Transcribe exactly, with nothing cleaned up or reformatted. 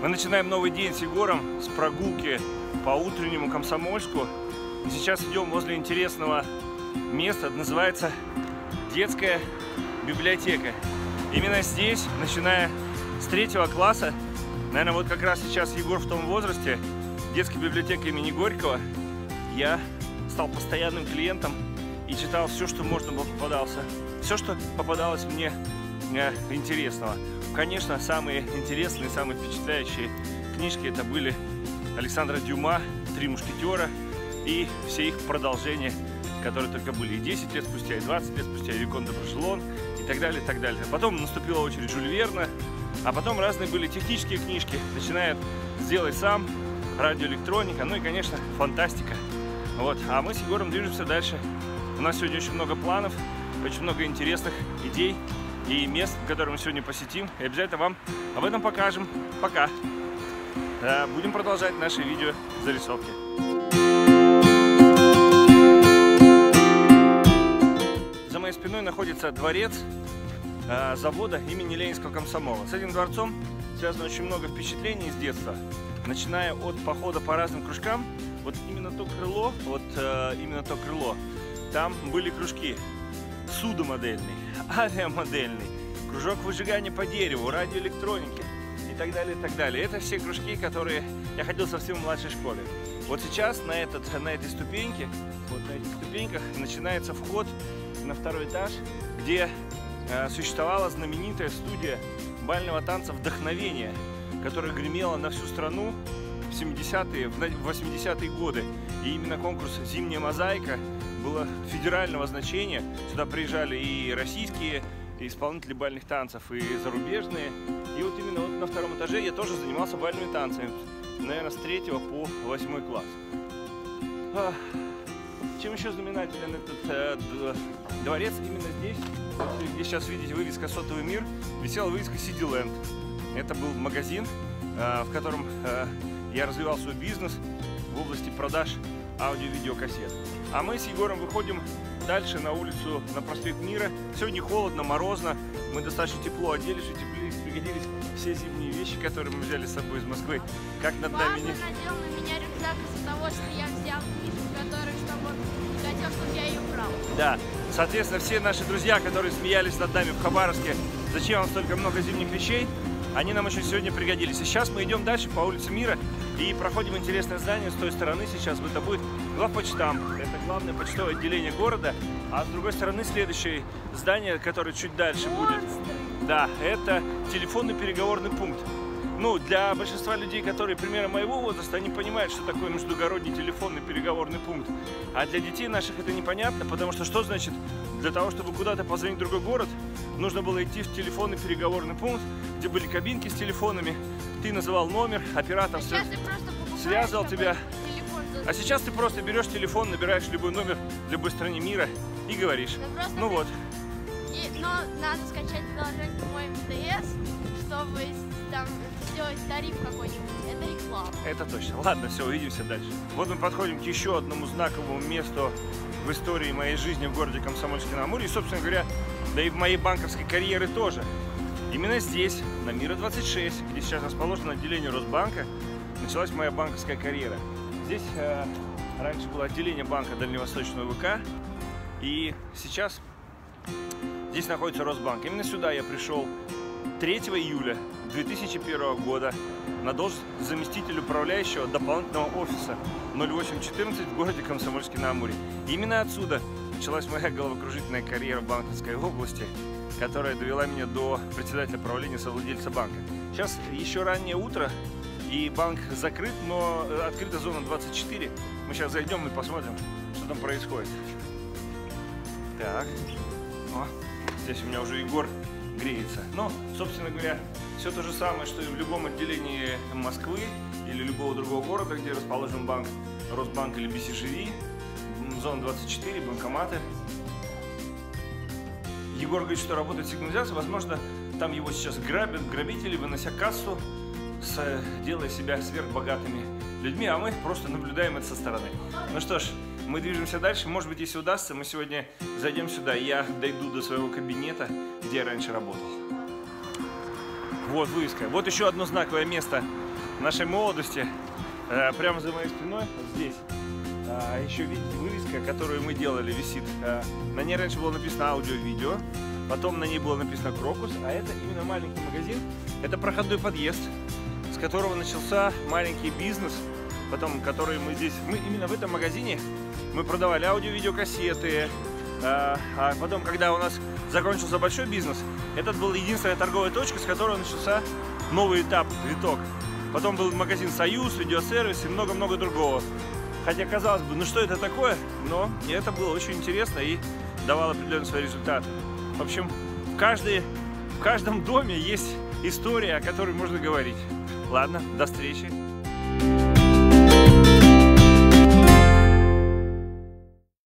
Мы начинаем новый день с Егором, с прогулки по утреннему Комсомольску. И сейчас идем возле интересного места, называется детская библиотека. Именно здесь, начиная с третьего класса, наверное, вот как раз сейчас Егор в том возрасте, детской библиотеки имени Горького, я стал постоянным клиентом и читал все, что можно было попадался. Все, что попадалось мне э, интересного. Конечно, самые интересные, самые впечатляющие книжки это были Александра Дюма, «Три мушкетера» и все их продолжения, которые только были и десять лет спустя, и двадцать лет спустя, и Викон де Брожелон, и так далее, и так далее. Потом наступила очередь Жюль Верна, а потом разные были технические книжки, начиная «Сделай сам», радиоэлектроника, ну и, конечно, фантастика. Вот. А мы с Егором движемся дальше. У нас сегодня очень много планов, очень много интересных идей и мест, которые мы сегодня посетим. И обязательно вам об этом покажем. Пока. Будем продолжать наши видео зарисовки. За моей спиной находится дворец завода имени Ленинского комсомола. С этим дворцом связано очень много впечатлений с детства. Начиная от похода по разным кружкам, вот именно то крыло, вот именно то крыло, там были кружки судомодельный, авиамодельный, кружок выжигания по дереву, радиоэлектроники и так далее, и так далее. Это все кружки, которые я ходил совсем в младшей школе. Вот сейчас на, этот, на этой ступеньке, вот на этих ступеньках начинается вход на второй этаж, где э, существовала знаменитая студия бального танца «Вдохновение», которая гремела на всю страну в семидесятые, в восьмидесятые годы. И именно конкурс «Зимняя мозаика» было федерального значения. Сюда приезжали и российские и исполнители бальных танцев, и зарубежные. И вот именно вот на втором этаже я тоже занимался бальными танцами. Наверное, с третьего по восьмой класс. Чем еще знаменателен этот э, дворец? Именно здесь, где сейчас видите вывеска «Сотовый мир», висела вывеска «Сиди Ленд». Это был магазин, э, в котором э, я развивал свой бизнес в области продаж аудио-видеокассет. А мы с Егором выходим дальше на улицу, на проспект Мира. Сегодня холодно, морозно, мы достаточно тепло оделись, утеплились, пригодились все зимние вещи, которые мы взяли с собой из Москвы. Как над нами не... надел на меня рюкзак из-за того, что я взял книжку, которую, чтобы не хотел, чтобы я ее брал. Да, соответственно, все наши друзья, которые смеялись над нами в Хабаровске, зачем вам столько много зимних вещей, они нам очень сегодня пригодились. И сейчас мы идем дальше по улице Мира и проходим интересное здание. С той стороны сейчас это будет главпочтамт. Это главное почтовое отделение города. А с другой стороны следующее здание, которое чуть дальше будет. Да, это телефонный переговорный пункт. Ну, для большинства людей, которые примерно моего возраста, они понимают, что такое междугородний телефонный переговорный пункт. А для детей наших это непонятно, потому что что значит, для того, чтобы куда-то позвонить в другой город, нужно было идти в телефонный переговорный пункт, где были кабинки с телефонами, ты называл номер, оператор а связывал тебя. А сейчас ты просто берешь телефон, набираешь любой номер в любой стране мира и говоришь. Ну вот. И, но надо скачать приложение по эм тэ эс, чтобы там сделать тариф какой-нибудь. Это реклама. Это точно. Ладно, все, увидимся дальше. Вот мы подходим к еще одному знаковому месту в истории моей жизни в городе Комсомольске-на-Амуре. И, собственно говоря, да и в моей банковской карьере тоже. Именно здесь, на Мира двадцать шесть, где сейчас расположено отделение Росбанка, началась моя банковская карьера. Здесь э, раньше было отделение банка Дальневосточного ВК, и сейчас здесь находится Росбанк. Именно сюда я пришел третьего июля две тысячи первого года на должность заместителя управляющего дополнительного офиса ноль восемь четырнадцать в городе Комсомольске-на-Амуре. Именно отсюда началась моя головокружительная карьера в банковской области, которая довела меня до председателя правления, совладельца банка. Сейчас еще раннее утро, и банк закрыт, но открыта зона двадцать четыре. Мы сейчас зайдем и посмотрим, что там происходит. Так, о, здесь у меня уже Егор греется. Но, собственно говоря, все то же самое, что и в любом отделении Москвы или любого другого города, где расположен банк, Росбанк или би си джи ви. Зона двадцать четыре, банкоматы. Егор говорит, что работает сигнализация. Возможно, там его сейчас грабят, грабители, вынося кассу, с, делая себя сверхбогатыми людьми, а мы просто наблюдаем это со стороны. Ну что ж, мы движемся дальше. Может быть, если удастся, мы сегодня зайдем сюда, и я дойду до своего кабинета, где я раньше работал. Вот вывеска. Вот еще одно знаковое место нашей молодости. Прямо за моей спиной, вот здесь, еще видите, вывеска, которую мы делали, висит. На ней раньше было написано аудио-видео, потом на ней было написано Крокус, а это именно маленький магазин. Это проходной подъезд, с которого начался маленький бизнес, потом, который мы здесь, мы именно в этом магазине мы продавали аудио-видеокассеты, а, а потом, когда у нас закончился большой бизнес, этот был единственная торговая точка, с которой начался новый этап, виток. Потом был магазин «Союз», видеосервис и много-много другого. Хотя, казалось бы, ну что это такое? Но это было очень интересно и давало определенные свои результаты. В общем, в, каждой, в каждом доме есть история, о которой можно говорить. Ладно, до встречи.